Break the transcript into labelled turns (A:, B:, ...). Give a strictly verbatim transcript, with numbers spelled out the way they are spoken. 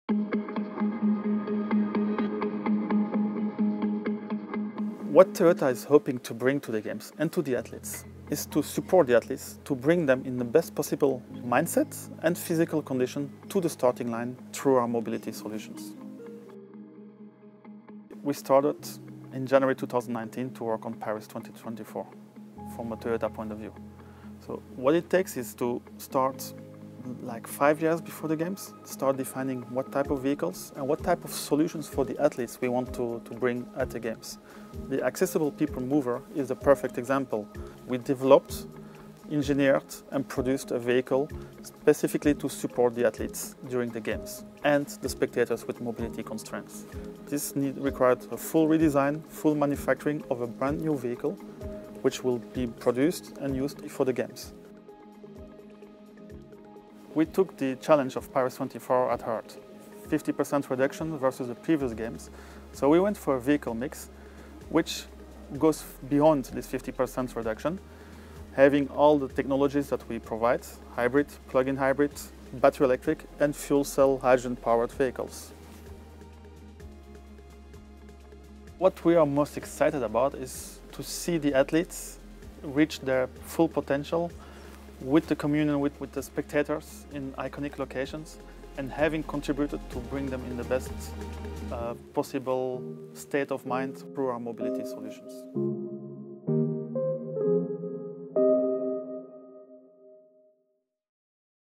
A: What Toyota is hoping to bring to the Games and to the athletes is to support the athletes, to bring them in the best possible mindset and physical condition to the starting line through our mobility solutions. We started in January two thousand nineteen to work on Paris twenty twenty-four from a Toyota point of view. So what it takes is to start like five years before the Games, start defining what type of vehicles and what type of solutions for the athletes we want to, to bring at the Games. The Accessible People Mover is a perfect example. We developed, engineered and produced a vehicle specifically to support the athletes during the Games and the spectators with mobility constraints. This need, required a full redesign, full manufacturing of a brand new vehicle which will be produced and used for the Games. We took the challenge of Paris twenty-four at heart, fifty percent reduction versus the previous Games. So we went for a vehicle mix which goes beyond this fifty percent reduction, having all the technologies that we provide, hybrid, plug-in hybrid, battery electric and fuel cell hydrogen-powered vehicles. What we are most excited about is to see the athletes reach their full potential with the communion with, with the spectators in iconic locations and having contributed to bring them in the best uh, possible state of mind through our mobility solutions.